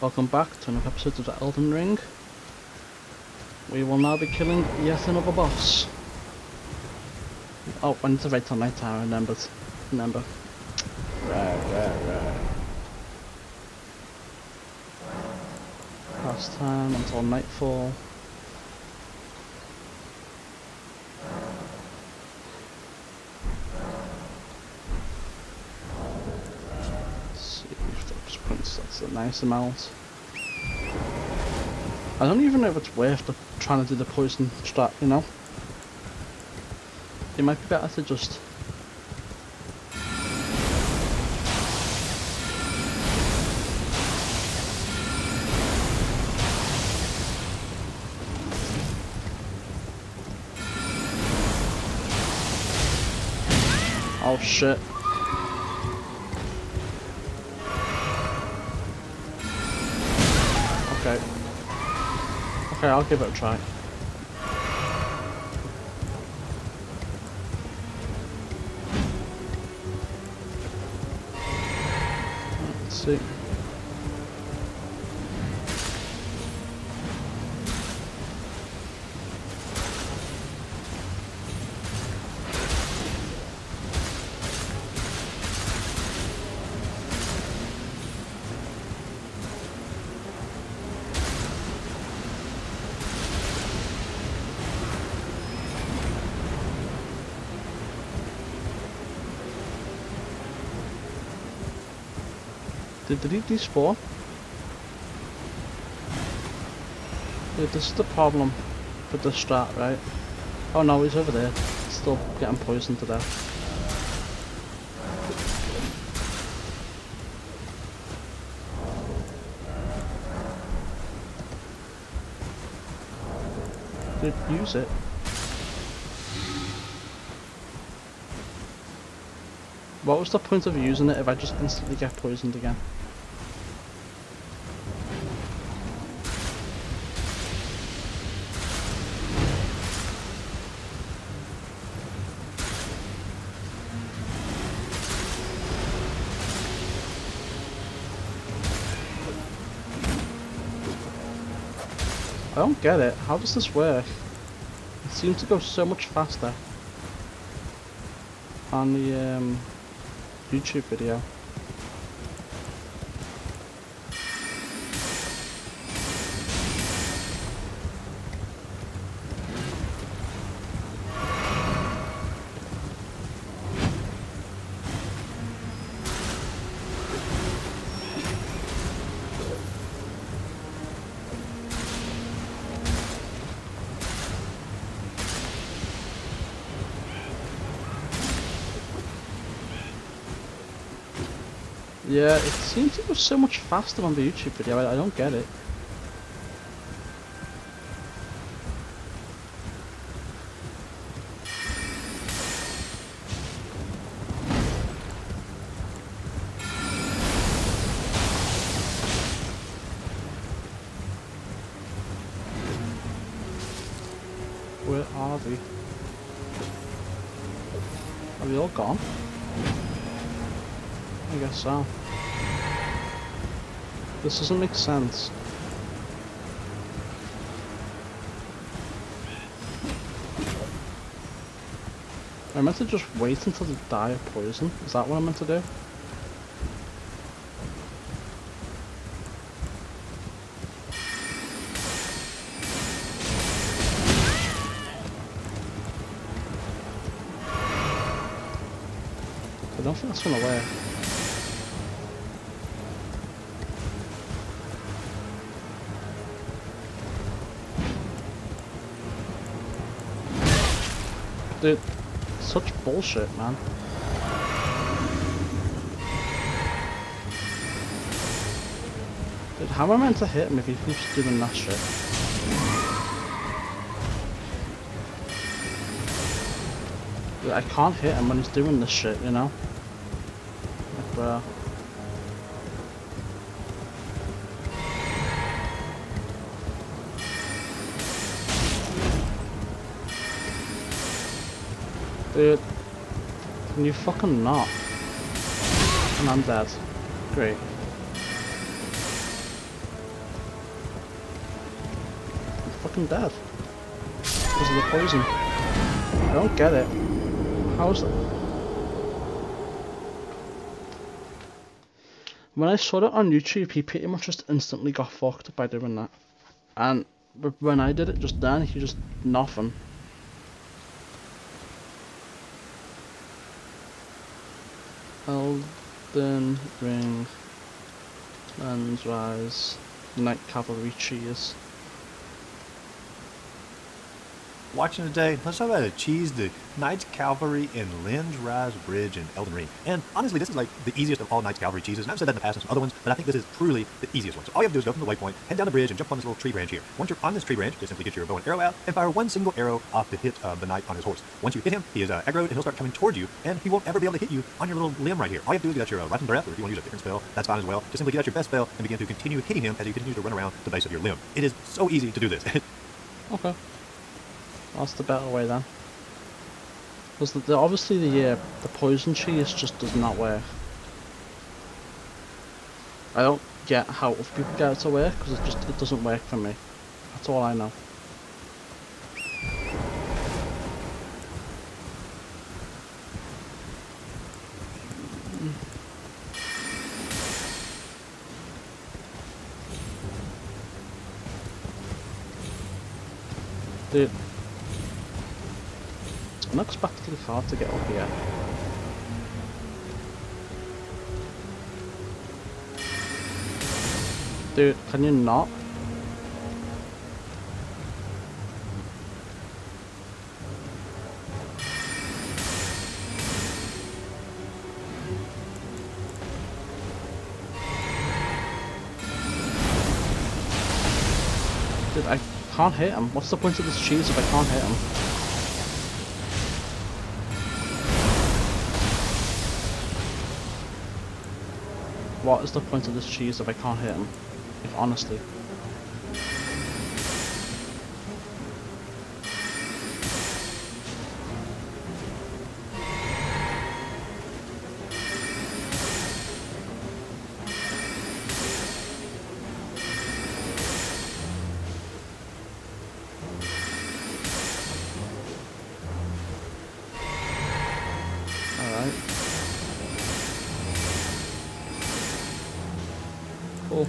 Welcome back to another episode of the Elden Ring. We will now be killing yet another boss. Oh, I need to wait till night time, Remember. Right. Last time until nightfall. That's a nice amount. I don't even know if it's worth trying to do the poison strat, you know? It might be better to just... Oh shit. Okay, I'll give it a try. Let's see. Did he despawn? Yeah, this is the problem with the strat, right? Oh no, he's over there. Still getting poisoned to death. Dude, use it. What was the point of using it if I just instantly get poisoned again? I don't get it. How does this work? It seems to go so much faster on the YouTube video. Yeah, it seems to go so much faster on the YouTube video, I don't get it. Where are we? Are we all gone? I guess so. This doesn't make sense. I meant to just wait until they die of poison. Is that what I'm meant to do? I don't think that's gonna work. Dude, such bullshit, man. Dude, how am I meant to hit him if he keeps doing that shit? Dude, I can't hit him when he's doing this shit, you know? Like, bro. Dude, can you fucking not? And I'm dead. Great. fucking dead. Because of the poison. I don't get it. How's it? When I saw it on YouTube, he pretty much just instantly got fucked by doing that. And when I did it just then, he just nothing. Elden Ring, Lens Rise, Night Cavalry cheese. Watching today, let's talk about a cheese, the Knights Cavalry in Lens Rise Bridge in Elden Ring. And honestly, this is like the easiest of all Knights Cavalry cheeses. And I've said that in the past on some other ones, but I think this is truly the easiest one. So all you have to do is go from the waypoint, head down the bridge, and jump on this little tree branch here. Once you're on this tree branch, just simply get your bow and arrow out and fire one single arrow off to hit the knight on his horse. Once you hit him, he is aggroed and he'll start coming towards you, and he won't ever be able to hit you on your little limb right here. All you have to do is get out your Lightning Breath, or if you want to use a different spell, that's fine as well. Just simply get out your best spell and begin to continue hitting him as you continue to run around the base of your limb. It is so easy to do this. Okay. That's the better way then. Because obviously the poison cheese just does not work. I don't get how other people get it to work, because it doesn't work for me. That's all I know. Dude. It's not expectedly hard to get up here. Dude, can you not? Dude, I can't hit him. What's the point of this cheese if I can't hit him? What is the point of this cheese if I can't hit him? Like, honestly. Alright. Cool.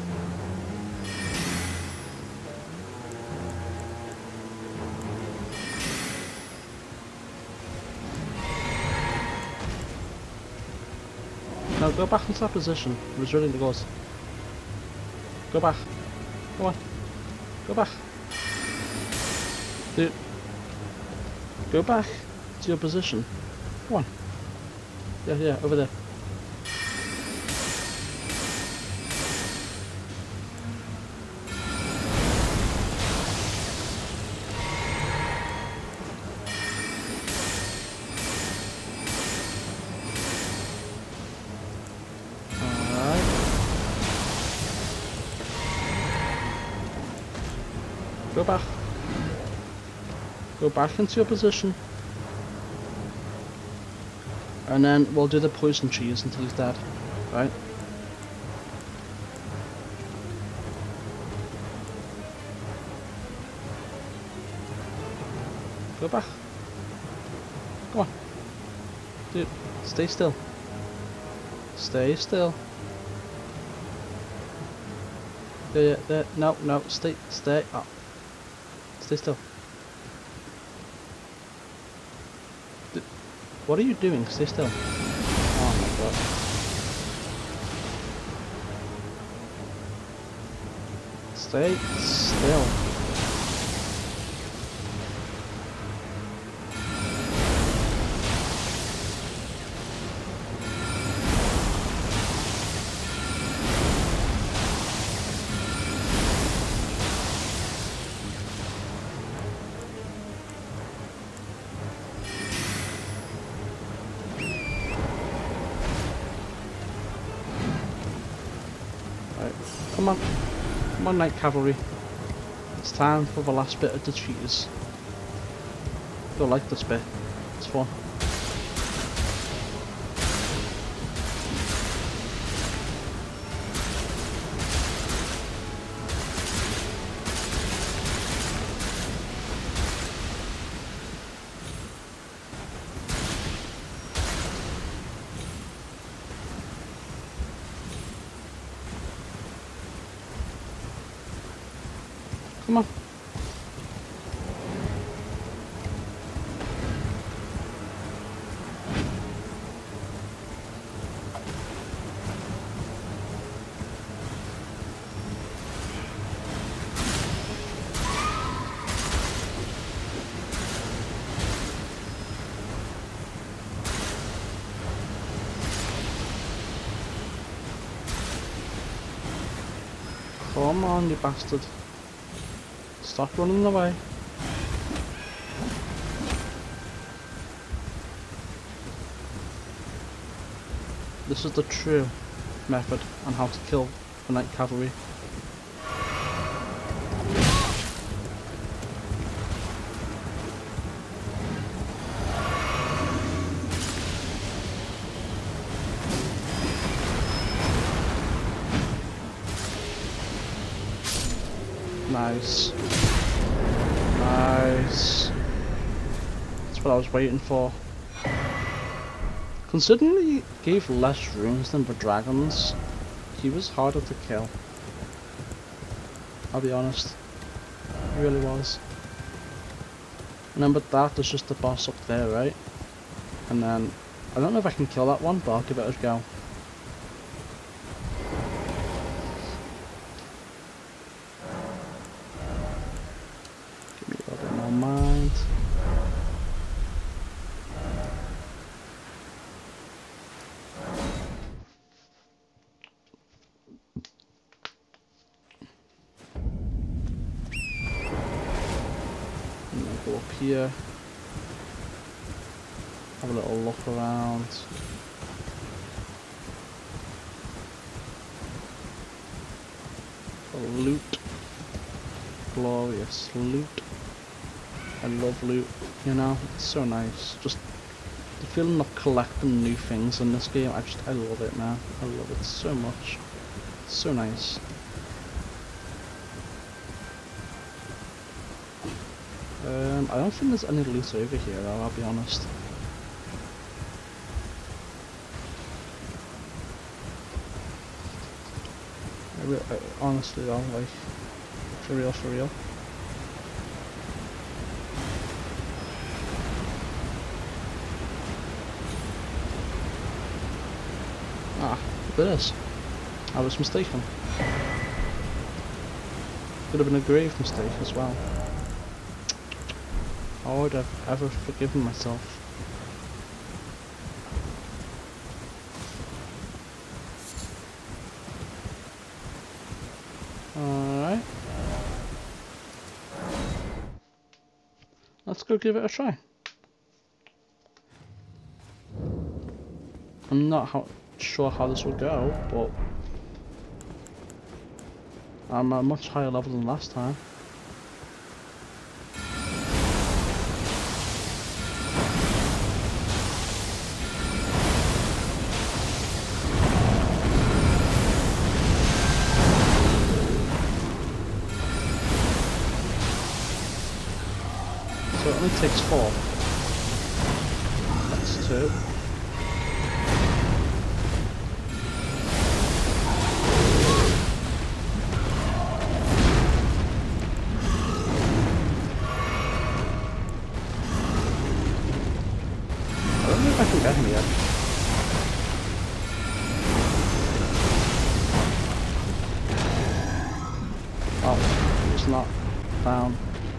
Now go back into that position. It was really good. Go back. Come on. Go back. Dude. Go back to your position. Come on. Yeah, over there. Go back. Go back into your position. And then we'll do the poison cheese until he's dead. Right? Go back. Come on. Dude, stay still. Stay still. There. No, stay. Oh. Stay still. What are you doing? Stay still. Oh my god. Stay still. Come on, Night Cavalry. It's time for the last bit of the cheese. You'll like this bit. It's fun. Come on. Come on, you bastard. Stop running away. This is the true method on how to kill the Night Cavalry. Nice. Nice. That's what I was waiting for. Considering he gave less runes than the dragons, he was harder to kill. I'll be honest. He really was. Remember that, there's just the boss up there, right? And then, I don't know if I can kill that one, but I'll give it a go. Give me a little bit more mind. And then go up here. Have a little look around. Loot. Glorious loot. I love loot, you know, it's so nice. Just the feeling of collecting new things in this game, I love it, man. I love it so much. It's so nice. I don't think there's any loot over here though, I'll be honest. I honestly though, like, for real, for real. Ah, look at this. I was mistaken. Could have been a grave mistake as well. How would I have ever forgiven myself? Alright. Let's go give it a try. I'm not sure how this will go, but I'm at a much higher level than last time. So it only takes 4. That's 2. I don't know if I can get him yet. Oh, he's not down.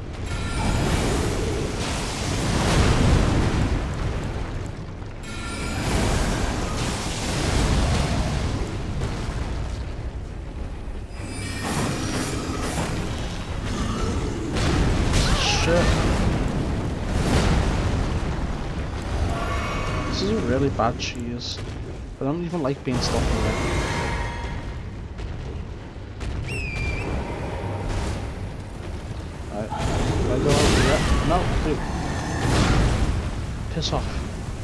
This is a really bad cheese. I don't even like being stuck in there. Right. Do I go over here? No, dude. Piss off.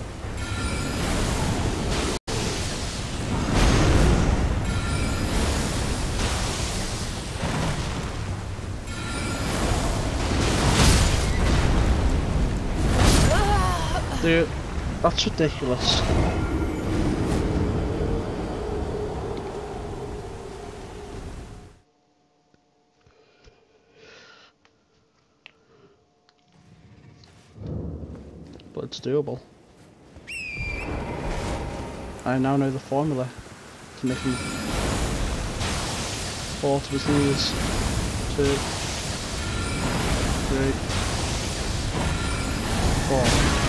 Dude, that's ridiculous. it's doable. I now know the formula to make him fall to his knees. 2, 3, 4.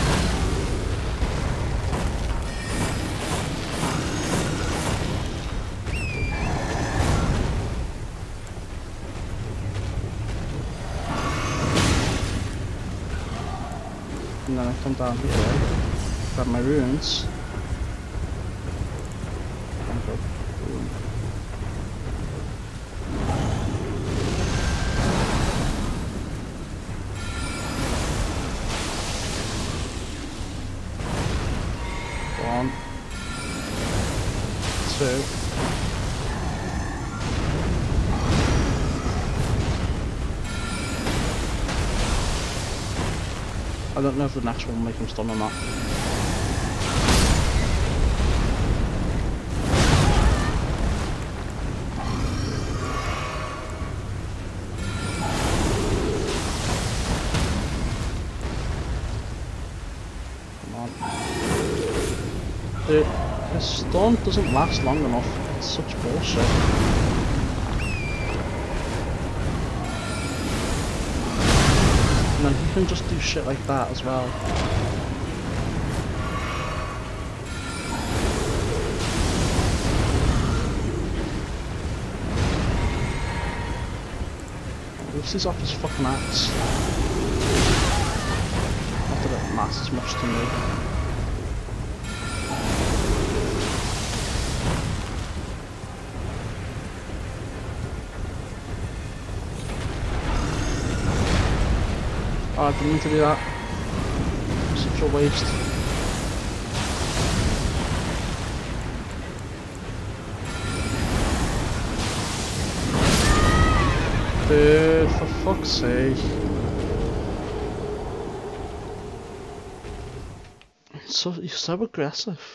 And then I come down here, grab my runes, and go boom. One, 2. I don't know if the next one will make him stun or not. Come on. Dude, his stun doesn't last long enough. It's such bullshit. And then he can just do shit like that as well. At least he's off his fucking axe. Not that it matters much to me. Oh, I didn't mean to do that. Such a waste. Dude, for fuck's sake. You're so aggressive.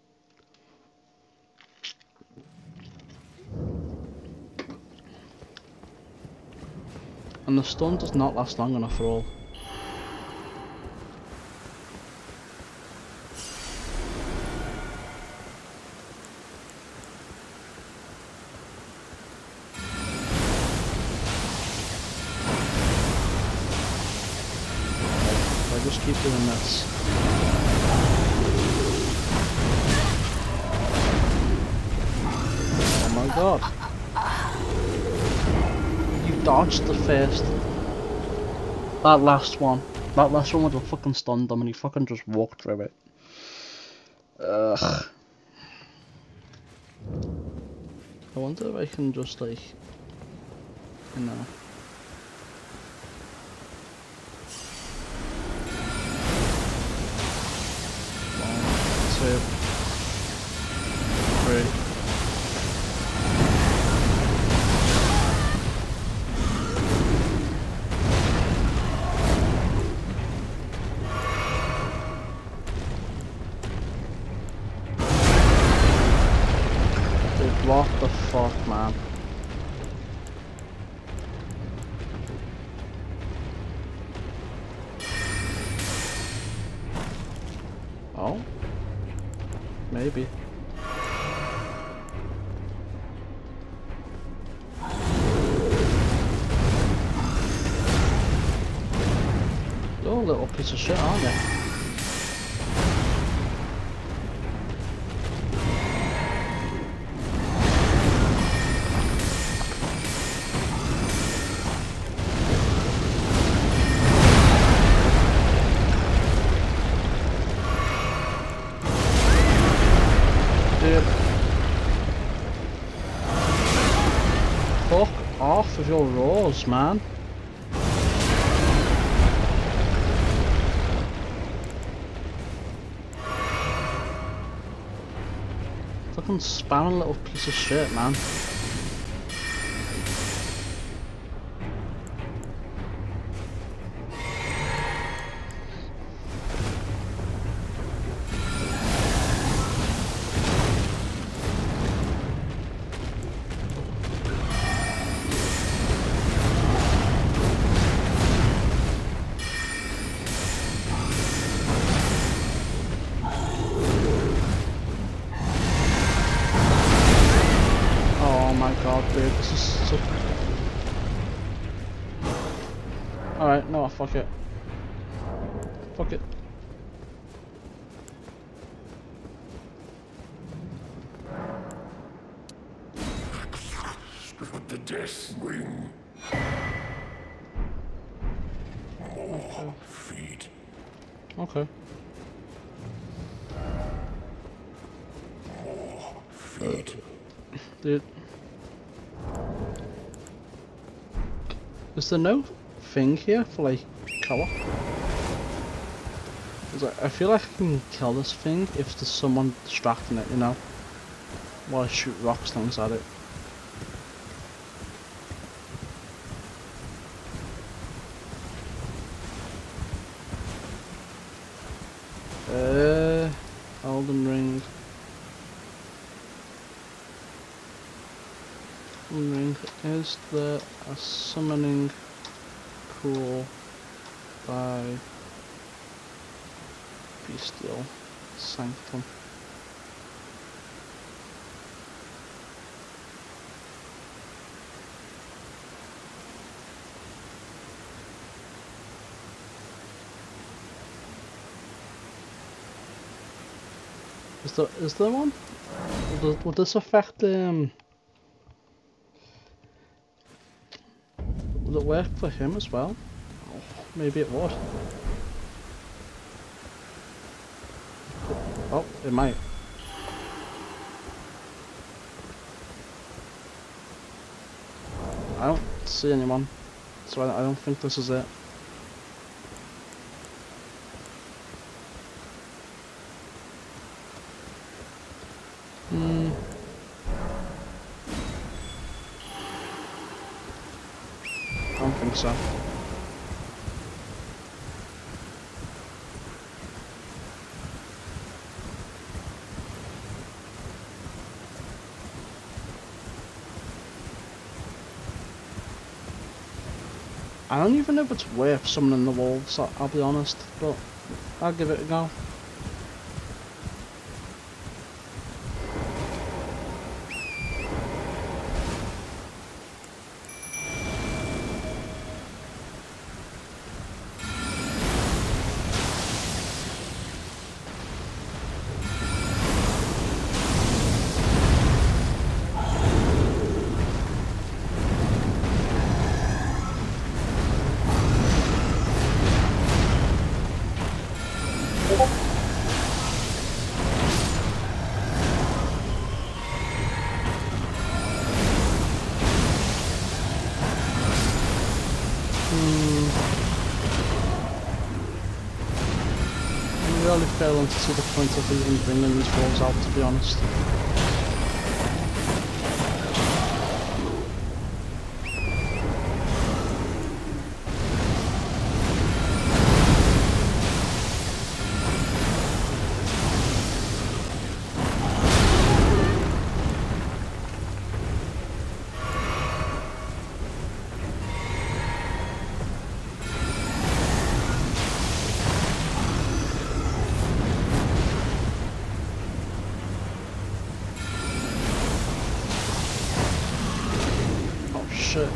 And the stun does not last long enough at all. I just keep doing this. Oh my god. You dodged the first. That last one. That last one would have fucking stunned him and he fucking just walked through it. Ugh. I wonder if I can just like, you know. Two, 3. Dude, what the fuck, man? Oh? Maybe. You're a little piece of shit, aren't you? Fuck off with your roars, man. Fucking spamming little piece of shit, man. This is so... Alright, no, fuck it. Fuck it. The death ring. More feet. Okay. More feet. Dude. Is there no thing here for like cover? I feel like I can kill this thing if there's someone distracting it, you know? While I shoot rock slings at it. Elden Ring. Elden Ring. Is there a summoning pool by Bestial Sanctum? Is there one? Would this affect would it work for him as well? Oh, maybe it would. Oh, it might. I don't see anyone, so I don't think this is it. I don't think so. I don't even know if it's worth summoning the wolves, I'll be honest, but I'll give it a go. I'm really failing to see the point of even bringing these wolves out, to be honest. Shit.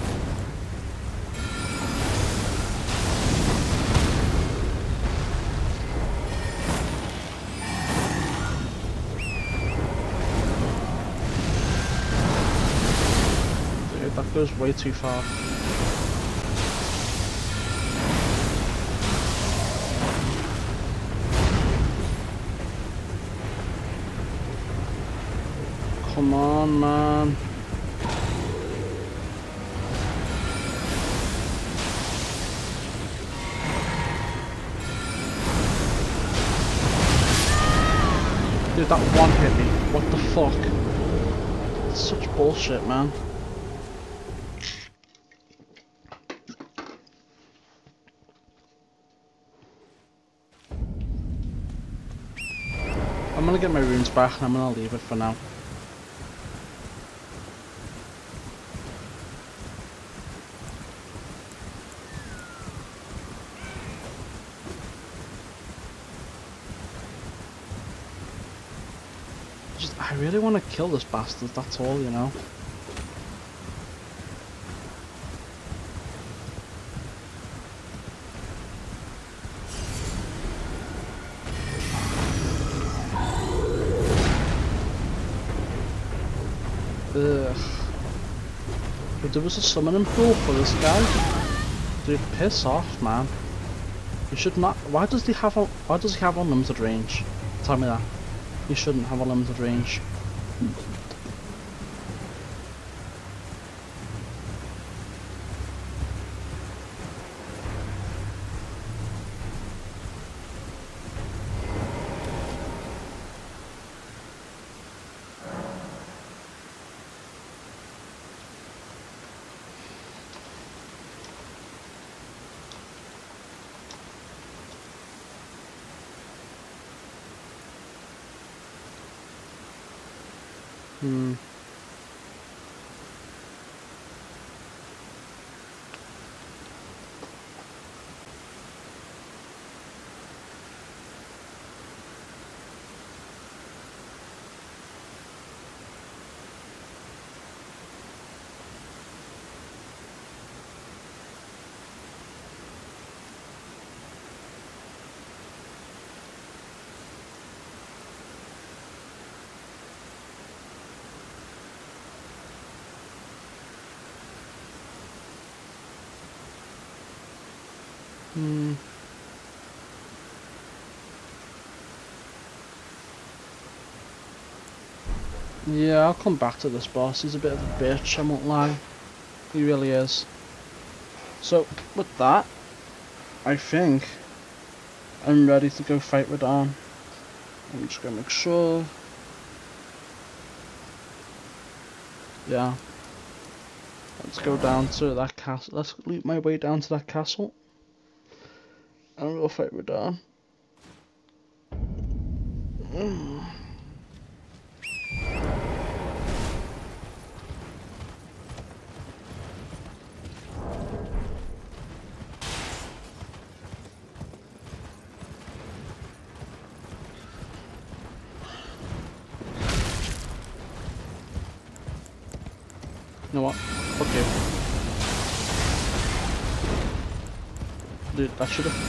Dude, that goes way too far. Come on, man. Dude, that one hit me. What the fuck? It's such bullshit, man. I'm gonna get my runes back and I'm gonna leave it for now. I really want to kill this bastard, that's all, you know. there was a summoning pool for this guy. Dude, piss off, man. You should not. Why does he have unlimited range? Tell me that. He shouldn't have unlimited range. Yeah, I'll come back to this boss. He's a bit of a bitch, I won't lie. He really is. So, with that, I think I'm ready to go fight Radahn. I'm just gonna make sure. Yeah. Let's go down to that castle. Let's loot my way down to that castle. And we'll fight Radahn. You know what? Okay. Dude, that should have.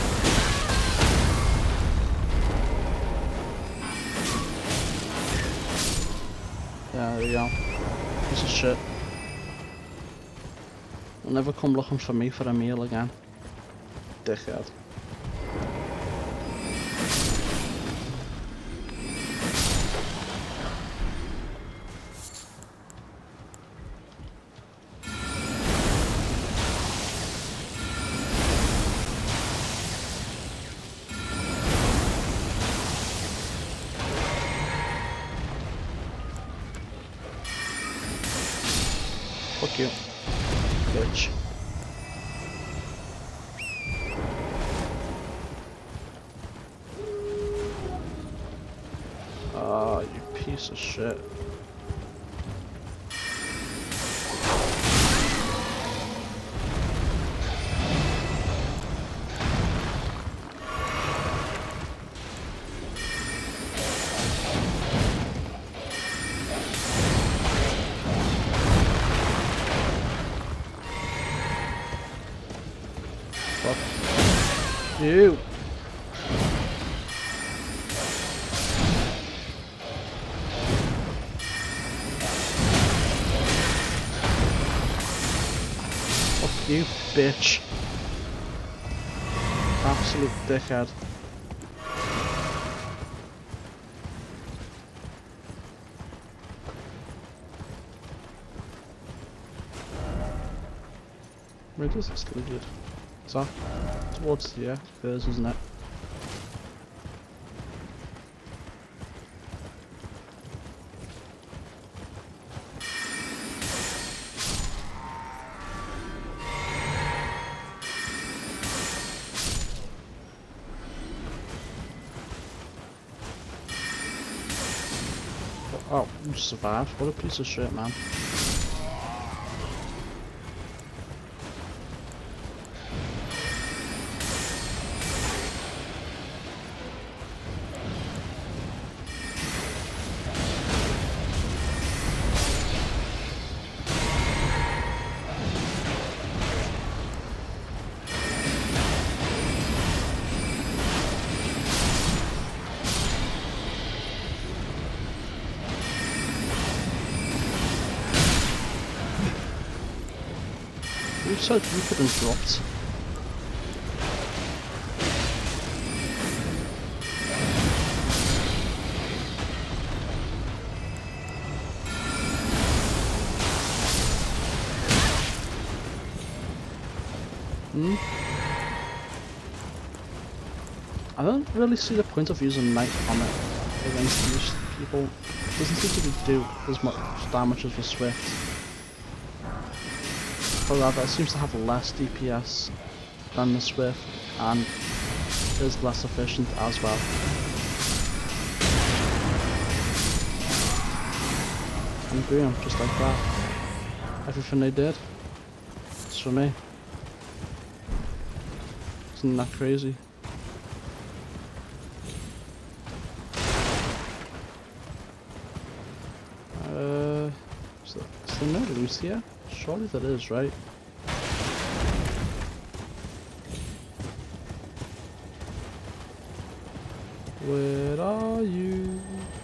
Yeah, there you go. Piece of shit. You'll never come looking for me for a meal again. Dickhead. Fuck you, bitch. Ah, you piece of shit. Fuck you. Fuck you, bitch. Absolute dickhead. Where does this lead? Is that towards the Furs, isn't it? Oh, you survived. What a piece of shit, man. You said you could interrupt. I don't really see the point of using Night Comet against these people. It doesn't seem to do as much damage as the Swift. But rather, it seems to have less DPS than the Swift and is less efficient as well. And boom, just like that. Everything they did, it's for me. Isn't that crazy? Is there no loot here? Surely there is, right? Where are you?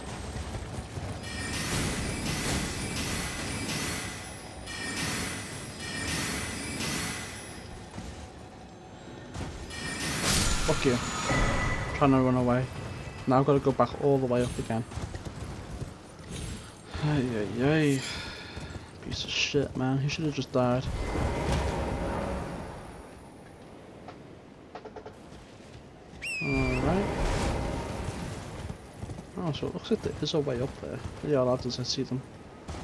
Fuck you. Trying to run away. Now I've got to go back all the way up again. Ay ay ay. Piece of shit, man. He should have just died. Alright. Oh, so it looks like there is a way up there. Yeah, lads, I see them.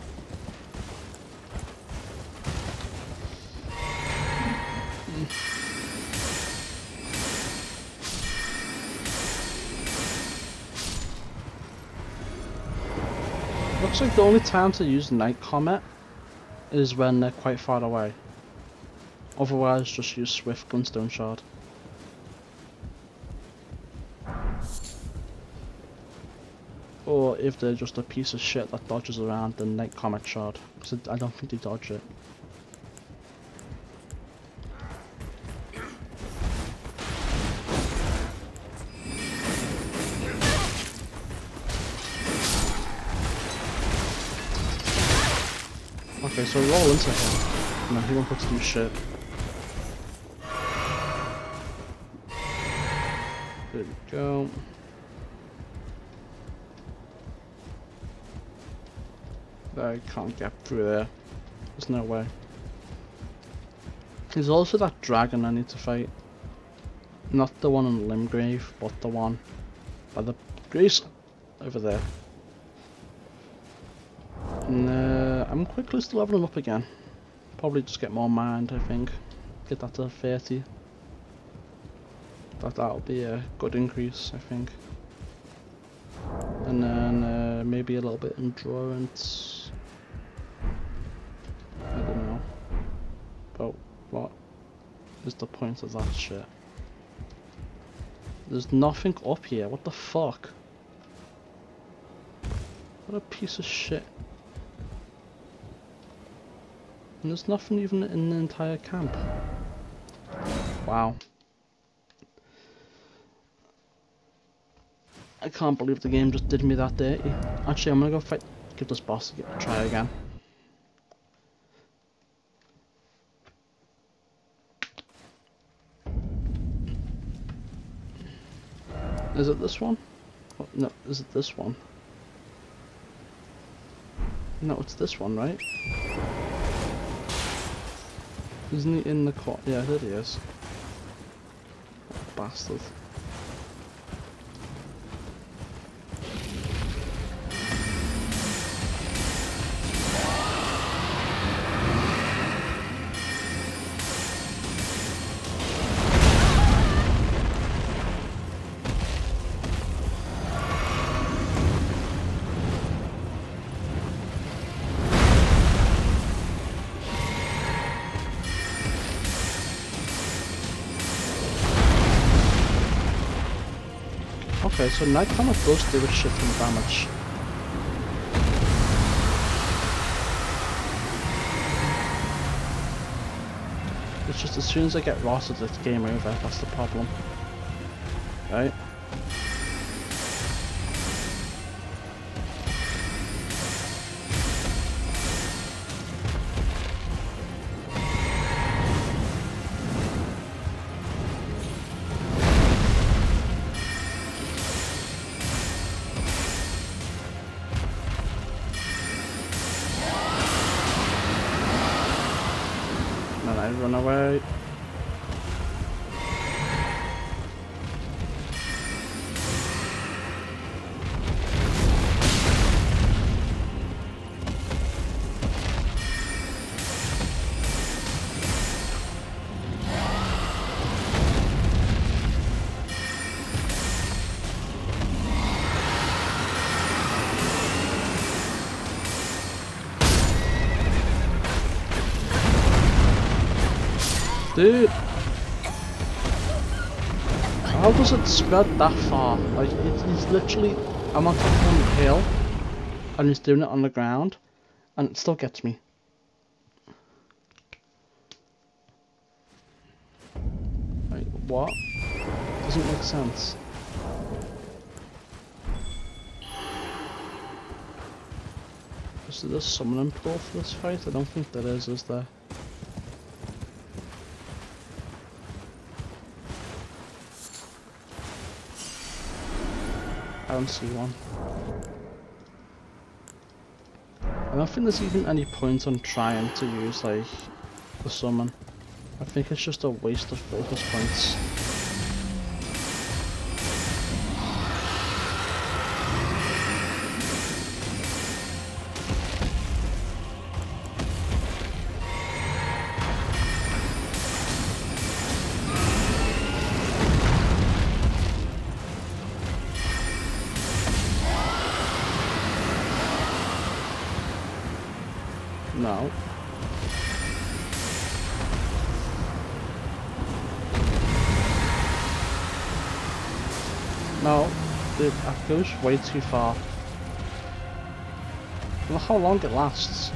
Looks like the only time to use Night Comet is when they're quite far away. Otherwise, just use Swift Gunstone Shard. Or if they're just a piece of shit that dodges around, the Night Comet Shard. Because I don't think they dodge it. Okay, so roll into him. No, he won't put to do shit. There we go. I can't get through there. There's no way. There's also that dragon I need to fight. Not the one in Limgrave, but the one by the Grease over there. And I'm quite close to leveling up again. Probably just get more mind, I think. Get that to 30. That'll be a good increase, I think. And then maybe a little bit endurance. I don't know. But what is the point of that shit? There's nothing up here. What the fuck? What a piece of shit. And there's nothing even in the entire camp. Wow. I can't believe the game just did me that dirty. Actually, I'm gonna go fight, give this boss a try again. Is it this one? Oh, no, is it this one? No, it's this one, right? Isn't he in the court? Yeah, there he is. Bastard. Okay, so Night Comet does do a shit ton of damage. It's just as soon as I get rotted, it's game over. That's the problem. Right? then I run away. Dude, how does it spread that far? Like, he's literally, I'm on top of the hill, and he's doing it on the ground, and it still gets me. Wait, what? Doesn't make sense. Is there a summoning pool for this fight? I don't think there is there? I don't see one. I don't think there's even any point on trying to use like the summon. I think it's just a waste of focus points. No. No, dude, that goes way too far. Look how long it lasts.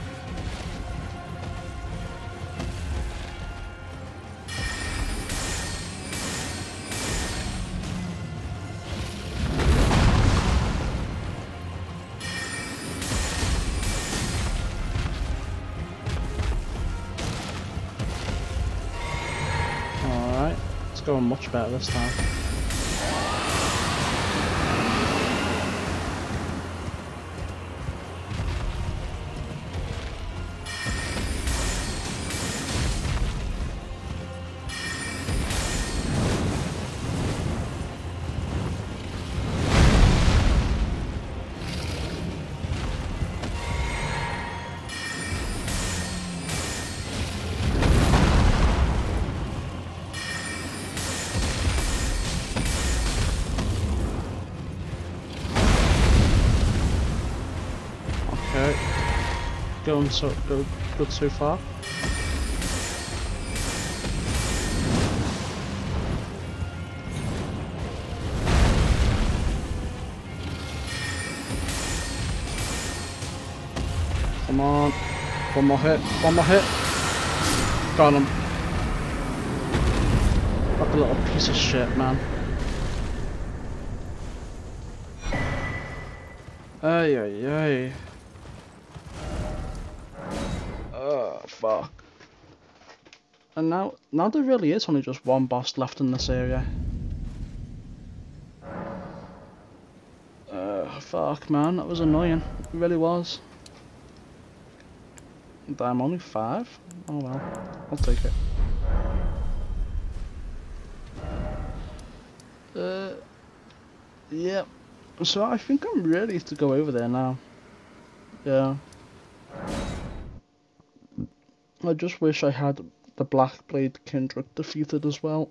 Alright, it's going much better this time. Okay, going good so far. Come on, one more hit, got him. Like a little piece of shit, man. Ay ay ay. Fuck. And now there really is only just one boss left in this area. Fuck man, that was annoying. It really was. Damn, only 5? Oh well, I'll take it. Yeah. So I think I'm ready to go over there now. Yeah. I just wish I had the Black Blade Kindred defeated as well.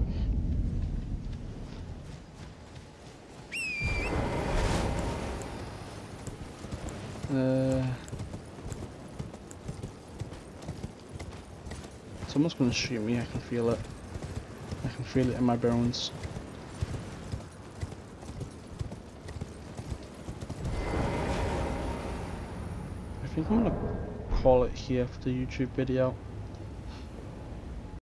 Someone's gonna shoot me, I can feel it. I can feel it in my bones. I think I'm gonna call it here for the YouTube video.